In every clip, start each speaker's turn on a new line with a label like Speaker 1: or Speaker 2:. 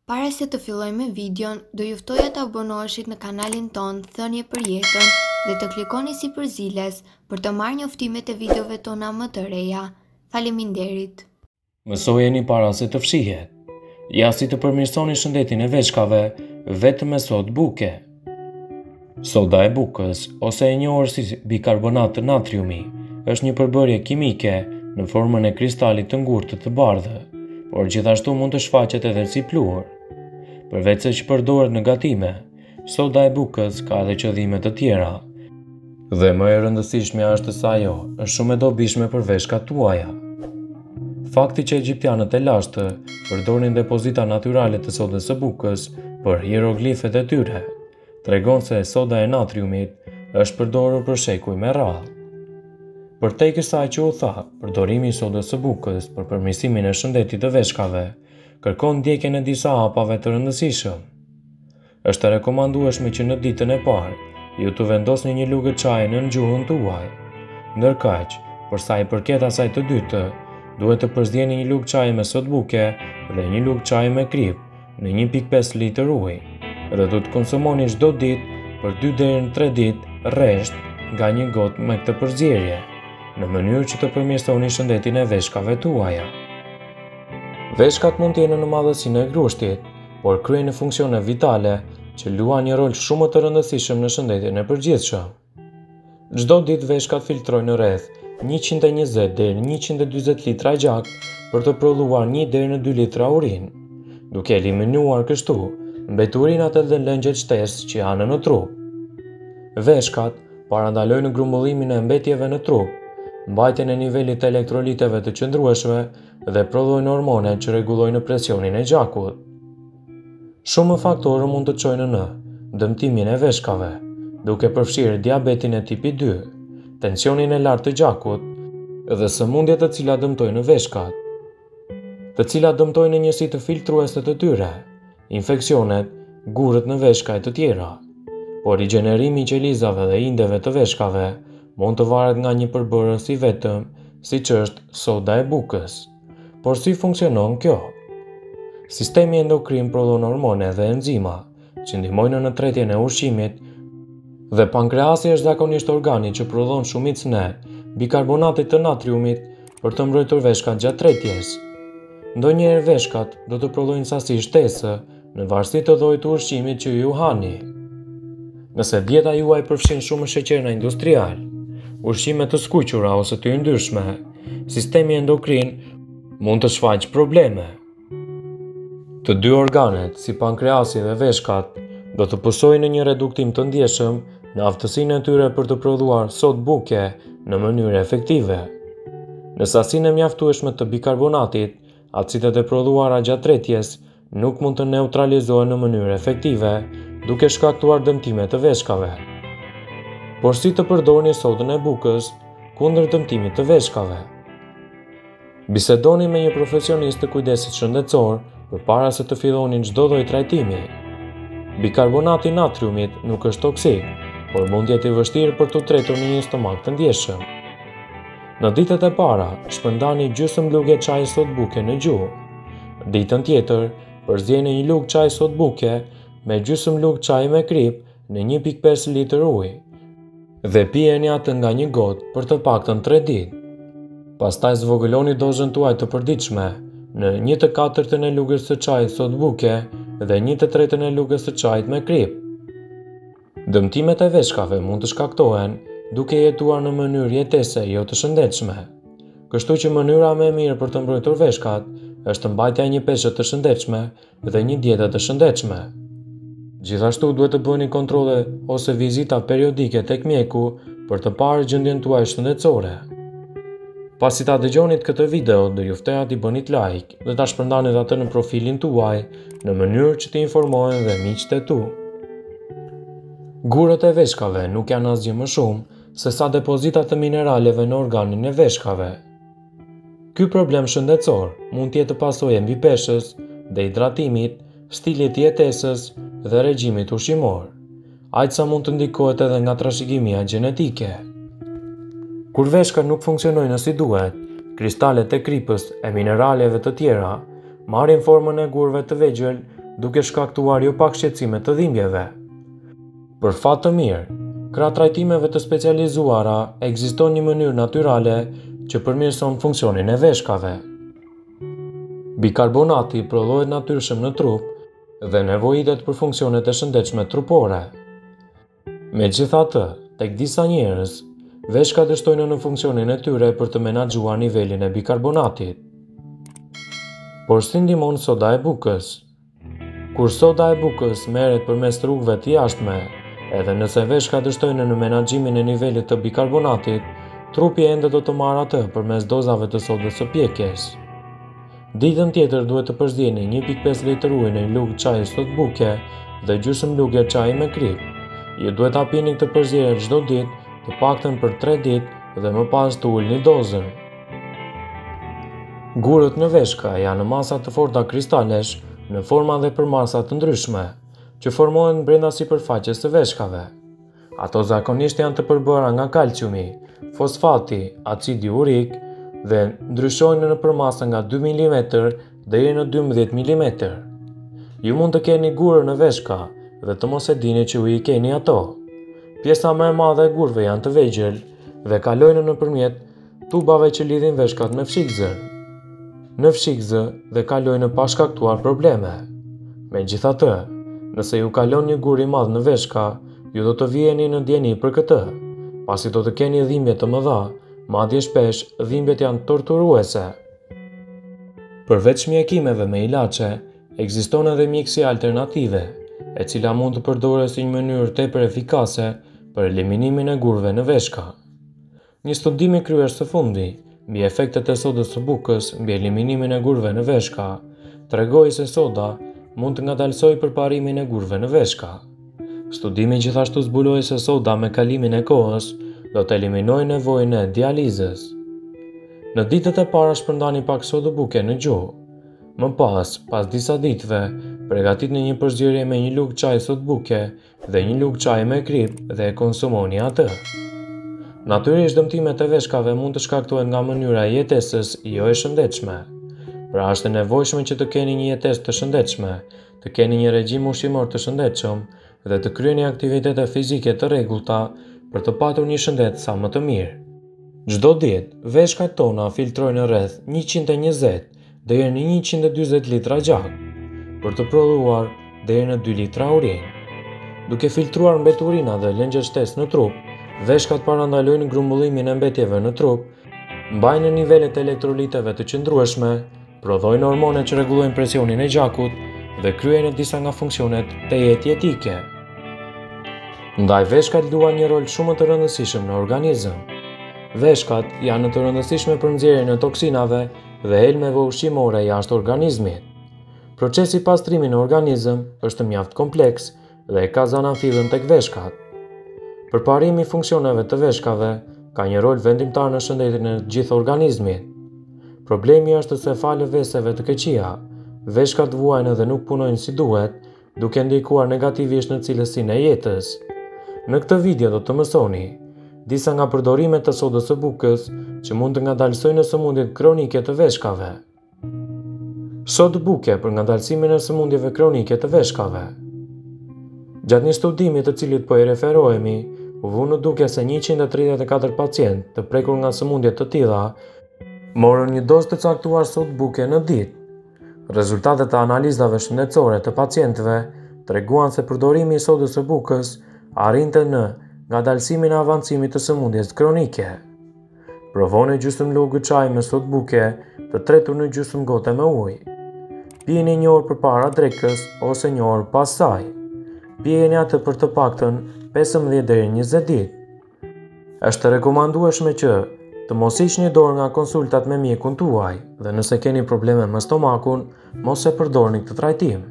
Speaker 1: Para se të fillojmë videon, do juftoja të abonoheshit në kanalin ton Thënie për Jetën dhe të klikoni sipër ziles për të marrë njoftimet e videove tona më të reja. Faleminderit.
Speaker 2: Mësojeni para se të fshihet. Ja si të përmirësoni shëndetin e veshkave vetëm me sodë buke. Soda e bukës, ose e njohur si bikarbonat të natriumi, është një përbërje kimike në formën e kristalit të ngurtë të bardhë, por gjithashtu mund të shfaqet edhe si pluhur. Përveç se që përdoret në gatime, soda e bukës ka edhe qëllime të tjera. Dhe më e rëndësishmja është se ajo është shumë e dobishme për veshkat tuaja. Fakti që egjiptianët e lashtë përdorin depozita natyrale të sodës së bukës për hieroglifet e tyre, tregon se soda e natriumit është përdorur për shekuj me radhë. Përtej kësaj që u tha, përdorimi i sodës së bukës për përmirësimin e shëndetit të veshkave kërkon ndjekjen e disa hapave të rëndësishëm. Është e rekomandueshme që në ditën e parë ju të vendosni një lugë çaji në gjuhën tuaj. Ndërkaq, për sa i përket asaj të dytë, duhet të përzjedhni një lugë çaji me sodë buke dhe një lugë çaji me krip në 1.5 litër ujë dhe do të konsumoni çdo ditë për 2 deri në 3 ditë rresht nga një gotë me këtë përzierje, në mënyrë që të përmirësoni shëndetin e veshkave tuaja. Veshkat mund të jenë në madhësinë e grushtit, por kryejnë funksione vitale që luajnë një rol shumë të rëndësishëm në shëndetin e përgjithshëm. Çdo ditë veshkat filtrojnë rreth 120 deri në 140 litra gjak për të prodhuar 1 deri në 2 litra urinë, duke eliminuar kështu mbeturinat edhe lëngjet shtesë që janë në trup. Veshkat parandalojnë grumbullimin e mbetjeve në trup, mbajtjen e nivelit të elektroliteve të qëndrueshme dhe prodhojnë hormone që rregullojnë presionin e gjakut. Shumë faktorë mund të çojnë në dëmtimin e veshkave, duke përfshirë diabetin e tipit 2, tensionin e lartë të gjakut dhe sëmundjet të cilat dëmtojnë veshkat, të cilat dëmtojnë njësi të filtruese të tyre, infeksionet, gurët në veshka e të tjera. Por rigjenerimi i qelizave dhe indeve të veshkave mund të varet nga një përbërës i vetëm, siç është soda e bukës. Por si funksionon kjo? Sistemi endokrin prodhon hormone dhe enzima që ndihmojnë në tretjen e ushqimit dhe pankreasi është zakonisht organi që prodhon shumicën e bikarbonatit të natriumit për të mbrojtur veshkat gjatë tretjes. Ndonjëherë veshkat do të prodhojnë sasi shtesë në varësi të llojit të ushqimit që ju hani. Nëse dieta juaj përfshin shumë sheqerna industrial, ushqime të skuqura ose të yndyrshme, sistemi endokrin mund të shfaqë probleme. Të dy organet, si pankreasi dhe veshkat, do të pusojnë në një reduktim të ndjeshëm në aftësinë e tyre për të prodhuar sodë buke në mënyrë efektive. Në sasinë e mjaftueshme të bikarbonatit, acidet e prodhuara gjatë tretjes nuk mund të neutralizohen në mënyrë efektive, duke shkaktuar dëmtime të veshkave. Por si të përdorni sodën e bukës kundër dëmtimit të veshkave? Bisedoni me një profesionist të kujdesit shëndetësor përpara se të filloni çdo lloj trajtimi. Bikarbonati i natriumit nuk është toksik, por mund të jetë i vështirë për të tretur në një stomak të ndjeshëm. Në ditët e para, shpërndani gjysmë lugë çaji sodë buke në gjuhë. Ditën tjetër, përzjeni një lugë çaji sodë buke me gjysmë lugë çaji me krip në 1.5 litër ujë dhe pijeni atë nga një gotë për të paktën 3 ditë. Pastaj zvogëloni dozën tuaj të përditshme në 1/4 e lugës së çajit sodë buke dhe 1/3 e lugës së çajit me krip. Dëmtimet e veshkave mund të shkaktohen duke jetuar në mënyrë jetese jo të shëndetshme. Kështu që mënyra më e mirë për të mbrojtur veshkat është mbajtja e një peshë të shëndetshme dhe një dietë të shëndetshme. Gjithashtu duhet të bëni kontrolle ose vizita periodike tek mjeku për të parë gjendjen tuaj shëndetësore. Pasi ta dëgjonit këtë video, do juftoja t'i bënit like dhe ta shpërndanit atë në profilin tuaj në mënyrë që t'i informohen dhe miqtë e tu. Gurët e veshkave nuk janë asgjë më shumë se sa depozita të mineraleve në organin e veshkave. Ky problem shëndetësor mund të jetë pasojë e mbipeshës, dehidratimit, stilit të jetesës dhe regjimit ushqimor. Aq sa mund të ndikohet edhe nga trashëgimia gjenetike. Kur veshkat nuk funksionojnë si duhet, kristalet e kripës e mineraleve të tjera marrin formën e gurëve të vegjël duke shkaktuar jo pak shqetësime të dhimbjeve. Për fat të mirë, krah trajtimeve të specializuara ekziston një mënyrë natyrale që përmirëson funksionin e veshkave. Bikarbonati prodhohet natyrshëm në trup dhe nevojitet për funksionet e shëndetshme trupore. Megjithatë, tek disa njerëz, veshkat dështojnë në funksionin e tyre për të menaxhuar nivelin e bikarbonatit. Por si ndihmon soda e bukës? Kur soda e bukës merret përmes rrugëve të jashtme, edhe nëse veshkat dështojnë në menaxhimin e nivelit të bikarbonatit, trupi ende do të marrë atë përmes dozave të sodës së pjekjes. Ditën tjetër duhet të përzjeni 1.5 litër ujë në një lugë çaji sot buke dhe gjysmë lugë çaji me krip. Ju duhet ta pini këtë përzierje çdo ditë, të paktën për 3 ditë dhe më pas të ulni dozën. Gurët në veshka janë masa të forta kristalesh në forma dhe përmasa të ndryshme, që formohen brenda sipërfaqes së veshkave. Ato zakonisht janë të përbëra nga kalciumi, fosfati, acidi urik dhe ndryshojnë në përmasa nga 2 mm deri në 12 mm. Ju mund të keni gurë në veshka dhe të mos e dini që u i keni ato. Pjesa më e madhe e gurëve janë të vegjël dhe kalojnë nëpërmjet tubave që lidhin veshkat me fshikëzën. Në fshikëzë dhe kalojnë pa shkaktuar probleme. Megjithatë, nëse ju kalon një gur i madh në veshka, ju do të vijeni në ndjeni për këtë, pasi do të keni dhimbje të mëdha, madje shpesh dhimbjet janë torturuese. Përveç mjekimeve me ilaçe, ekziston edhe mjekësia alternative, e cila mund të përdoret si një mënyrë tepër efikase për eliminimin e gurëve në veshka. Një studim i kryer së fundi mbi efektet e sodës së bukës mbi eliminimin e gurëve në veshka tregoi se soda mund të ngadalsojë përparimin e gurëve në veshka. Studimi gjithashtu zbuloi se soda me kalimin e kohës do të eliminojë nevojën e dializës. Në ditët e para shpërndani pak sodë buke në gjuhë. Më pas disa ditëve, përgatitni një përzierje me një lugë çaji sodë buke dhe një lugë çaji me krip dhe e konsumoni atë. Natyrisht dëmtimet e veshkave mund të shkaktohen nga mënyra e jetesës jo e shëndetshme. Pra është e nevojshme që të keni një jetesë të shëndetshme, të keni një regjim ushqimor të shëndetshëm dhe të kryeni aktivitete fizike të rregullta për të patur një shëndet sa më të mirë. Çdo ditë, veshkat tona filtrojnë rreth 120 deri në 140 litra gjak, për të prodhuar deri në 2 litra urinë. Duke filtruar mbeturina dhe lëngjet shtesë në trup, veshkat parandalojnë grumbullimin e mbetjeve në trup, mbajnë nivelet e elektroliteve të qëndrueshme, prodhojnë hormone që rregullojnë presionin e gjakut dhe kryejnë disa nga funksionet të jetë jetike. Ndaj veshkat luajnë një rol shumë të rëndësishëm në organizëm. Veshkat janë të rëndësishme për nxjerrjen e toksinave dhe helmeve ushqimore jashtë organizmit. Procesi pastrimi në organizëm është mjaft kompleks dhe ka zanafillën tek veshkat. Përparimi i funksioneve të veshkave ka një rol vendimtar në shëndetin e gjithë organizmit. Problemi është se falë veseve të keqija, veshkat vuajnë dhe nuk punojnë si duhet, duke ndikuar negativisht në cilësinë e jetës. Në këtë video do të mësoni disa nga përdorimet të sodës së bukës që mund të ngadalsojnë sëmundjet kronike të veshkave. Sodë buke për ngadalsimin e sëmundjeve kronike të veshkave. Gjatë një studimi të cilit po i referohemi, u vu në duke se 134 pacientë të prekur nga sëmundje të tilla morën një dozë të caktuar sodë buke në ditë. Rezultatet e analizave shëndetësore të pacientëve treguan se përdorimi i sodës së bukës arrinte në ngadalsimin e avancimit të sëmundjes kronike. Provoni gjysmë lugë çaj me sodë buke të tretur në gjysmë gote me ujë. Pijeni një orë përpara drekës ose një orë pas saj. Pijeni atë për të paktën 15 deri 20 ditë. Është rekomandueshme që të mos hiqni dorë nga konsultat me mjekun tuaj dhe nëse keni probleme me stomakun, mos e përdorni këtë trajtim.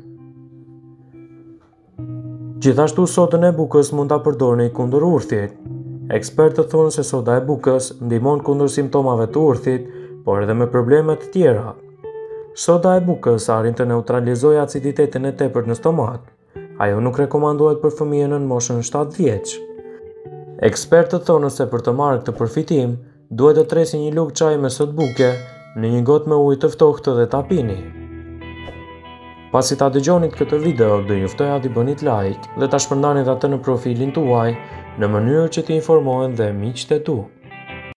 Speaker 2: Gjithashtu sodën e bukës mund ta përdorni kundër urthit. Ekspertët thonë se soda e bukës ndihmon kundër simptomave të urthit, por edhe me probleme të tjera. Soda e bukës arrin të neutralizojë aciditetin e tepërt në stomak. Ajo nuk rekomandohet për fëmijën në moshën 7 vjeç. Ekspertët thonë se për të marrë këtë përfitim, duhet të tresi një lugë çaji me sodë buke në një gotë me ujë të ftohtë dhe ta pini. Pasi ta dëgjonit këtë video, do juftoja t'i bënit like dhe ta shpërndanit atë në profilin tuaj në mënyrë që t'i informohen dhe miqtë e tu.